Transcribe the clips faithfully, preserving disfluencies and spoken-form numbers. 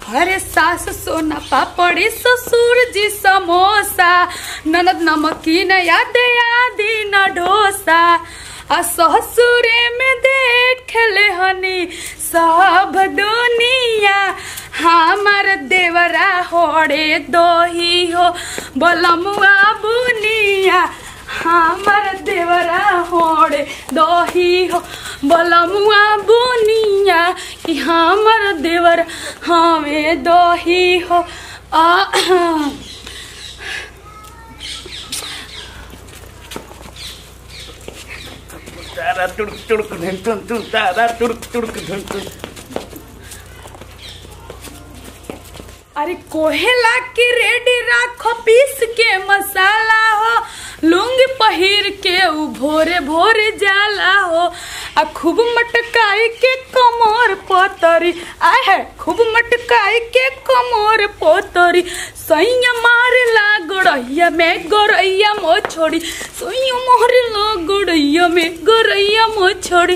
अरे सास सोना पापड़ी ससुर जी समोसा ननद नमकीन याद आदि न डोसा आ ससुरे में देख ले हनी सब दुनिया हमार देवरा होड़े दोही हो बलमुआ बुनिया हमार देवरा होड़े दोही हो बलमुआ बुनिया कि हमार देवरा हमें दोही हो आ तारा टुड़क टुड़क धन टुन टुन तारा टुड़क टुड़क धन टुन। अरे कोहेला की रेडी राखो पीस के मसाला हो लुंगी पहिर के उ भोरे भोरे जाला हो आ खूब मटकाई के कमर पोतरी आए है खूब मटकाई के कमर पोतरी सैया मारे ला गोड़ैया में गोरैया मो छोड़ी सैया मारे ला गोड़ैया में गोरैया मो छोड़ी।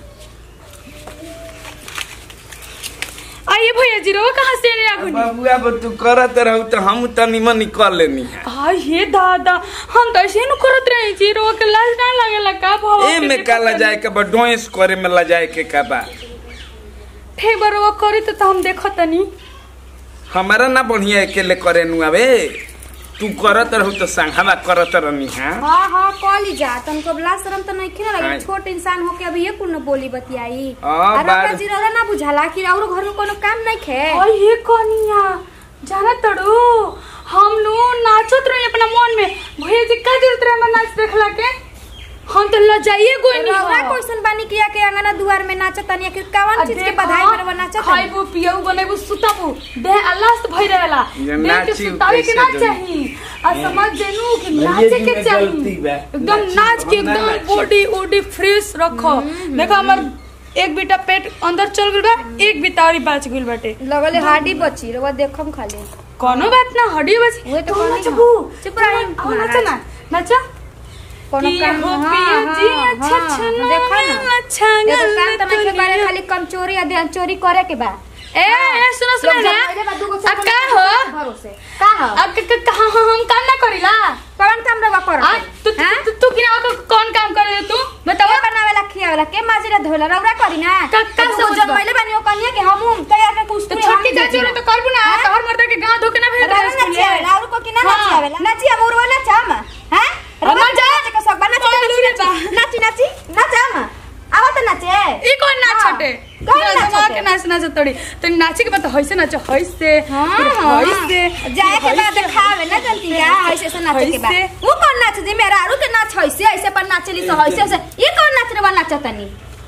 आइए भैया जी रो कहाँ से रे आगुनी बाबूआ अब तू करत रहू तो हम तनी मनी कर लेनी है। हां ये दादा हम तो ऐसे न करत रही जी रो के लाज ना लागेला का भाव ए में का ला जाए के बा डोइस करे में ला जाए के का बा ठीक बरो करी तो हम देखो तनी हमारा ना बढ़िया अकेले करे नु आवे तू करत रहू तो संघवा करत रहनी है। हां हां कॉली जा तनको बला शर्म तो नहीं खिना लगे छोट इंसान होके अभी ये कुल न बोली बतियाई और का जी रोला ना बुझाला कि और घर में कोनो काम नहीं खे ओए ये कोनिया जाना तड़ू हम नु नाचत रही अपना मन में भैया जी का जरूरत रहे नाच देखला के हम तो ल जाइए कोई नहीं रौरा क्वेश्चन बानी किया के अंगना दुआर में नाचत तनी कि कवन चीज के बधाई में नाचत खाइबो पियौ बनेबो सुताबो दे अल्लाह से भई रहेला देख के सुतावे के ना चाहिए आ समझ देनु कि नाचे के चाहिए एकदम नाच के एकदम बॉडी बॉडी फ्रेश रखो देखो हमर एक बेटा पेट अंदर चल गइल बा एक बितारी बच गइल बाटे लगले हाडी बची रवा देखम खाली कोनो बात ना हड्डी बची ओए तो नाचबू चुप रही नाच ना नाचा कोनो काम हां जी अच्छा अच्छा देखो ना अच्छा देखो काम त नहीं के बारे खाली कम चोरी या ध्यान चोरी करे के बा ए ए सुनो सुनो ना आ का हो भरोसे का हो आ कहां हम काम ना करिला कौन काम रवा कर तू तू तू किना कौन काम करे तू बताओ बनावेला खियावेला के माजरा धोला रौरा करी ना का तो जन्मैले बानी ओ कनिया के हम तैयार के कुछ तो छोटी चाची रे तो करबू ना तोहर मर्द के गांव धोके ना भेज रौरा ना और को किना नाचियावेला नाचिया मोरवा ना चाम हैं रौरा जा के सब बना नाची नाची नाचाम आवत नाचे ई कोन नाच छटे कौन के नाच नाच तोड़ी तो नाचे के बात होइसे नाच होइसे होइसे जाए के बाद खावे ना जनती का होइसे से नाचे के बाद वो कौन नाच जी मेरा आरु के नाच होइसे ऐसे पर नाचली से होइसे से ये कौन नाच रे वाला नाचतनी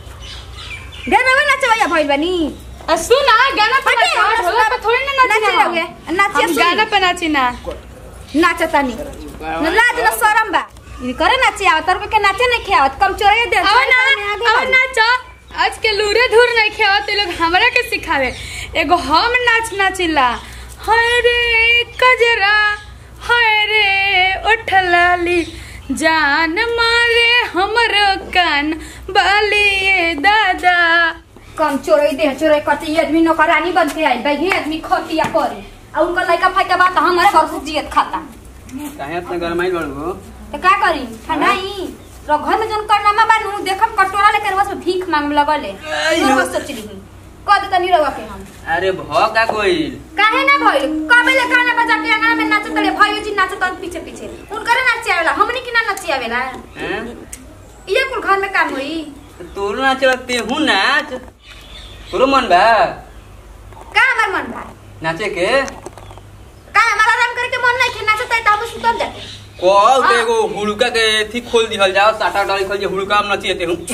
गाना में नाचवया भइल बनी आ सुना गाना पे ढोला पे थोड़ी ना नाची रहोगे नाचिए गाना पे नाची ना नाचतनी न लाज न शरम बा ये करे नाची आवत तर के नाचे नहीं खेवत कम चोरे दे अब ना अब नाच आज के लूरे धूर नहीं खेवत लोग हमरा के सिखावे एगो हम नाच नाचिला हाय रे कजरा हाय रे उठलाली जान मारे हमर कान बाली दादा कम चोरे दे चोरे करते ये आदमी नौकरानी बन के आइल भाई ये आदमी खटिया करी आ उनका लइका फाइका बात हमारे घर से जियत खाता काहे इतना गरमाई बड़गो तो का करी ठंडाई रो घर में जन करनामा बानू देखम कटोरा लेकर बस भीख मांग लगले यो बस सोचली हूं कद तनी रवा के हम अरे भ का कोइल काहे ना भइल कबे ले गाना बजा के अंगना में नाचत ले भइयो जी नाचत पीछे पीछे उनकर नाच आवेला हमनी की ना नाच आवेला हैं ये कुल घर में काम होई तोरो नाच लगते हूं नाच तोरो मन बा का हमर मन बा नाचे के का हमारा आराम करे के मन नहीं के नाचत है तब सुतम जाके को देखो हुड़का के थी खोल दिहल जाओ साटा डाली खोल जे हुड़का में नचिते हूं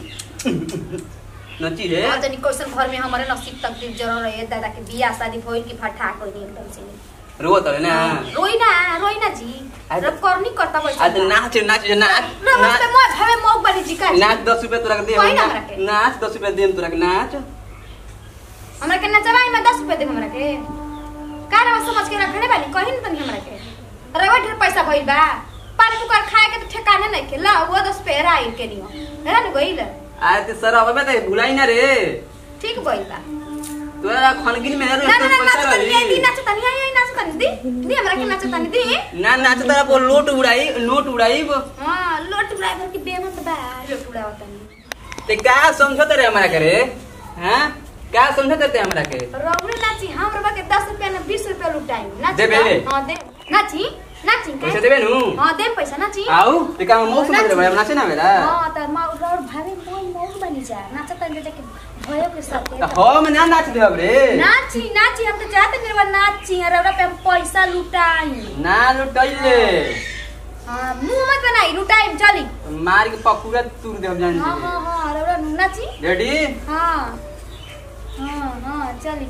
नची रे आज तनी क्वेश्चन घर में हमारे नसीब तकदीर जरूर रहे दादा के बियाह शादी भइल की फटा कोई नहीं एकदम से रोत है ना रोई ना रोई ना जी रब करनी करता वैसे आज नाच नाच नाच नमस्ते मौज हमें मौक बनी जी का नाच दस रुपए तोरा के दे नाच दस रुपए देम तोरा के नाच हमरा के नचवाई में दस रुपए दे हमरा के का रे समझ के रखने वाली कहीं तनी हमरा के रवा ढेर पैसा भइल बा पान पुकार खाए के तो ठिकाने नहीं के ला वो दस पेरा आई के नियो हेरा न गइल आज ते सर अब मैं भुलाई ना रे ठीक भइल बा तोरा खनगिन में ना ना ना नाचतनी है दी नाचतनी है यही नाचतनी दी दी हमरा के नाचतनी दी ना नाच तारा को लोट उड़ाई लोट उड़ाई हां लोट उड़ाई भर के बेमत बा लोट उड़ावतनी ते का समझत रे हमरा करे हैं का समझत रे हमरा के रौरे नाची हमरा के दस रुपया ना बीस रुपया लुटाई नाची दे बेले हां दे नाची नाची पैसा देबे नु हां दे पैसा नाची आऊ ते का मौसम रे बड़ा नाचे ना मेरा हां त मा रौर भारे मोन मोन बनी जा नाचतनी जे के भयो के साथ हम ना नाच देब रे नाची नाची हम तो चाहते निर्वा नाची रौरा पे हम पैसा लुटाई ना लुटाइले हां मुंह मत बनाई लुटाई चली मार के पकुड़ा तूर देब जान हां हां हां रौरा नाची रेडी हां हां हां चली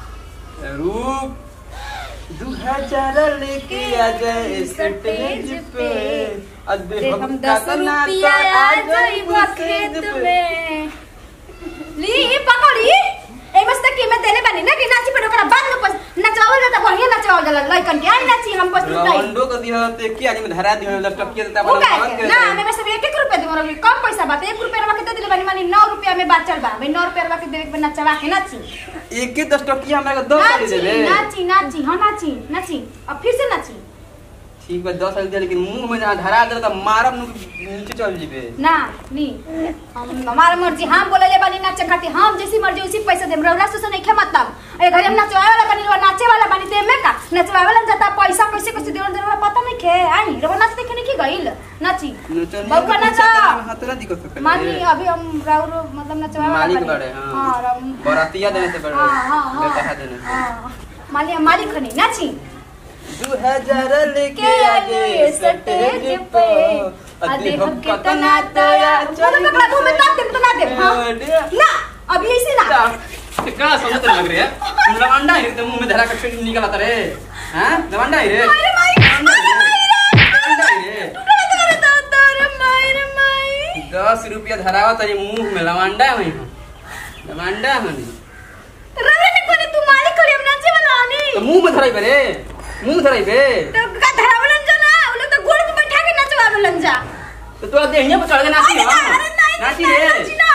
रूप दो हजार लेके आ जाए स्टेज पे अदे हम दस रुपया आ जाई खेत में ली ई पकड़ी ए मस्त के में देले बानी ना कि नाची पे ओकरा बाद में नचवावल जाता बढ़िया नचवावल जाला लइकन के आई नाची हम बस लुटाई रंडो के दिह ते के आदमी धरा दिह दस टकिया देता वो बना का ना हमें बस एक एक रुपया देबो रही कम पैसा बात एक रुपया रवा के दे दिले बानी मानी नौ रुपया में बात चल बा भाई नौ रुपया रवा के देवे के नचवा के नाची एक के दस टकिया हमरा के दस कर देबे नाची नाची हां नाची नाची अब फिर से नाची ठीक बा दस कर दे लेकिन मुंह में ना धरा दे त मारब नीचे चल जीबे ना नी हम हमार मर्जी हम बोले ले बानी नाचे खाती हम जैसी मर्जी उसी पैसा देम रौला से नहीं खे मतलब ए घरे हम नचवाए वाला बानी रो नाचे वाला बानी ते में का नचवाए वाला जाता पैसा कैसे कैसे देवन देवन पता नहीं खे आई रो नाच देखे नहीं की गइल नाची बउका नाचा हतरा दिक्कत कर मानी अभी हम राउर मतलब नचवाए वाला मालिक बड़े हां हां बरातिया देने से बड़े हां हां बेटा देने हां मालिक मालिक खनी नाची दो हजार लेके आगे स्टेज पे अदे हम कितना दया चलो पकड़ा घूमे तब दे तो ना दे हां ना अभी ऐसे ना का समझ लग रही है लवंडा है तो मुंह में धरा के फिर निकल आता रे हैं लवंडा है रे अरे माई लवंडा है रे अरे तो तोरे माई रे माई दस रुपया धरावा तेरे मुंह में लवंडा है लवंडा है रवे ने कोने तू मालिक करी हम नाचे वाला आनी तो मुंह में धराई बे रे मुंह धराई बे तो का धरावलन जो ना वो लोग तो गोड़ पे बैठा के नचवावलन जा तो तू देहिया पे चढ़ के नाची हां नाची रे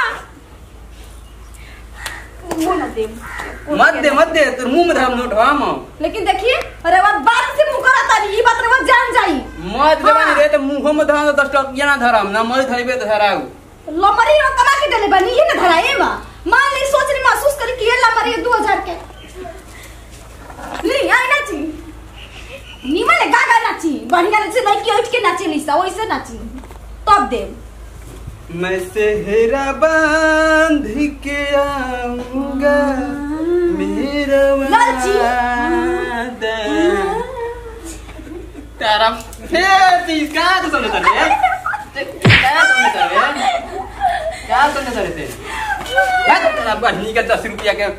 वो ना दे मत दे मत दे तेरे मुंह में धराम नोट हम लेकिन देखिए अरे वो बात से मुंह करता नहीं ये बात रे वो जान जाई मत देवानी रे तो मुंह में धराम दस टकिया ना धराम ना मत धरबे तो धराऊ लमरी रो कमा के देले बनी ये ना धराए मा मान ले सोच रही महसूस करी कि ये लमरी दो हज़ार के ली आई नाची निमले गागा नाची बढ़िया से नहीं कि उठ के नाचे लिसा वैसे नाची तब दे मैं सेहरा बांध के आऊंगा मेरा वादा तेरा फेर इसका तो समझ रे क्या समझ रे क्या समझ रे ते क्या तेरा बहनी का दस रुपया के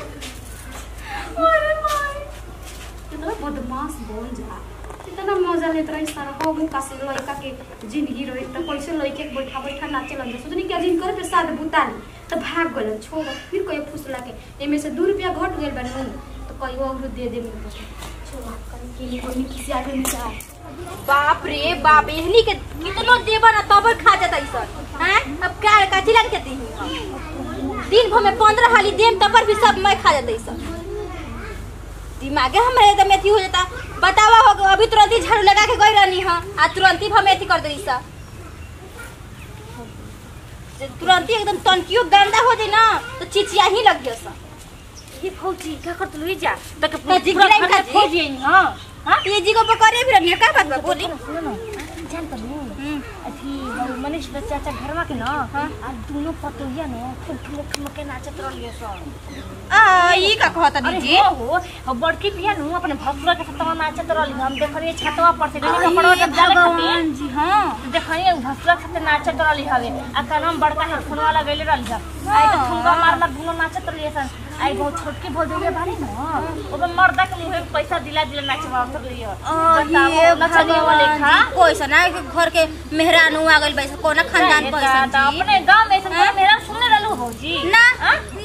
अरे माय इतना बदमाश बोल जा इतना मजा लेत रही सारा हो मुका से लड़का के जिंदगी रही त कैसे लड़के के बैठा बैठा नाचे लग सोचनी कि जिन करे प्रसाद बुतानी त भाग गलन छोड़ फिर कोई फुसला के एमे से दो रुपया घट गेल बने तो कोई और दे दे मुझे छोड़ कन के कोई किसी आगे नहीं जा बाप रे बाप एहनी के कितनो देबा ना तब खा जाता ई सब हैं अब क्या काची लग जाती दिन भर में पंद्रह हाली देम तब पर भी सब मैं खा जाता ई सब दिमागे हमरे एकदम एथी हो जाता बतावा हो अभी तुरंत ही झाड़ू लगा के गई रहनी हां आ तुरंत ही हम एथी कर देई सा तुरंत ही एकदम तनकियो गंदा हो जाई ना तो चिचिया ही लग गयो सा ये फौजी क्या करत लुई जा तक पूरा का फौजी हां हां ये जी को पकड़े फिर नहीं का बात बोली जान त नु अथी मनीष बच्चा चा घरवा के ना आ दोनों पतोहिया न खूब ठुमक ठुमक के नाचत रहलिए स आ ई का कहत दीदी हो हो बड़की पिया नु अपने भसुरा के साथ नाचत रहली हम देखलिए छतवा पर से नहीं कपड़वा जब जाले भगवान जी हां देखलिए भसुरा के साथ नाचत रहली हवे आ कानम बड़का हेडफोन वाला गइले रहली आई तो ठुमका मारला दोनों नाचत रहलिए सन आई बहुत छोटकी भौजैया भारी न ओबे मर्दा के मुंह में पैसा दिला दिला नाचवा उतरलिए ये नचवा लेखा कोई ना घर के मेहरानू आ गइल बैस कोना खानदान पैसा अपने गांव में से मेरा सुनने रहलू भौजी ना ना ना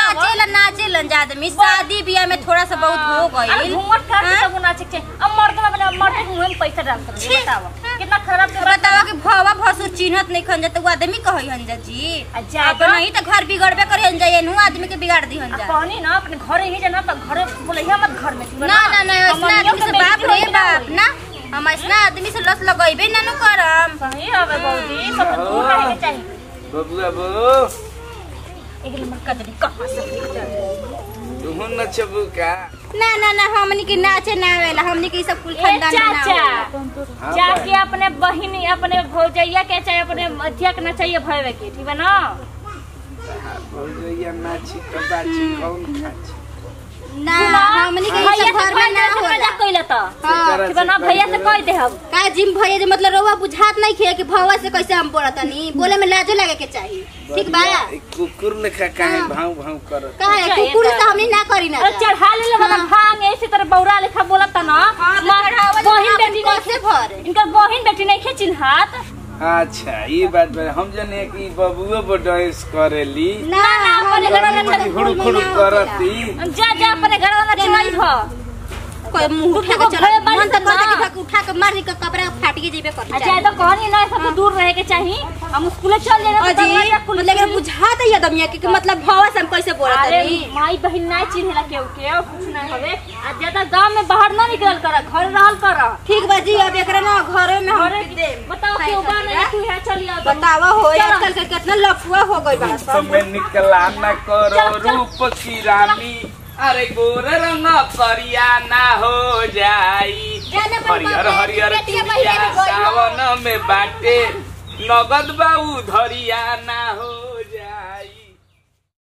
नाचेला नाचेलन जा आदमी शादी बियाह में थोड़ा सा बहुत हो गइल घूमट खा के सब नाचे के अब मर्द में अपने मर्द मुंह में पैसा डाल कर बताओ कितना खराब बतावा कि भवा भसुर चिन्हत नहीं खन जा तो आदमी कहई हन जा जी अब नहीं तो घर बिगड़बे करे हन जा नु आदमी के बिगाड़ दी हन जा कहनी ना अपने घरे ही जाना तो घरे बोलैया मत घर में ना ना ना ऐसा आदमी से बाप रे बाप ना हम ऐसा आदमी से लस लगइबे ना नु करम सही हवे बौदी सब दूर रहे के चाहिए बबुआ बो एक नंबर का जदी कहां से तुम नचबू का ना ना ना हमनी के नाचे ना आवेला हमनी के सब कुल खानदान ना चाचा जाके अपने बहिन अपने भौजैया के चाहे अपने अथिया के ना चाहिए भयवे के ठीक है ना भौजैया नाची तो बाची कौन खाची ना हमनी के सब घर में ना होला मजाक कइला त ठीक है ना भैया से कह दे हम का जिम भैया जे मतलब रोवा बुझात नहीं खे कि भवा से कैसे हम बोलतनी बोले में लाजो लगे के चाहिए ठीक बा कुकुर लेखा काहे भाव भाव करत काहे कुकुर से हमनी ना करी ना चढ़ा ले मतलब भांग ऐसे तरह बौरा लेखा बोलत ना बहिन बेटी कैसे भर इनका बहिन बेटी नहीं खे चिन्हात अच्छा ये बात बा हम जने कि बबुआ बो डांस करेली ना ना हमनी के हुड़ हुड़ करती जा जा अपने घर वाला चलाई हो कोई मुंह उठा के चला मन त कहता कि उठा के मार के कपड़ा फाट के जेबे कर अच्छा तो कहनी ना सब दूर रहे के चाहिए हम स्कूल चल जाना तो मतलब लेकिन बुझात है आदमी के मतलब भवा से हम कैसे बोलतनी माई बहिन ना चिन्हला केहू के कुछ ना हवे आ ज्यादा गांव में बाहर ना निकल कर घर रहल कर ठीक बा जी अब एकरा ना घरे में हम दे बताओ क्यों बा नहीं तू है चलिए बतावा हो आजकल के कितना लफुआ हो गई बा सब में निकला ना करो रूप की रानी अरे गोरे रंग करिया ना हो जाई हरियर हरियर चुड़िया सावन में बाटे नगद बाऊ धरिया ना हो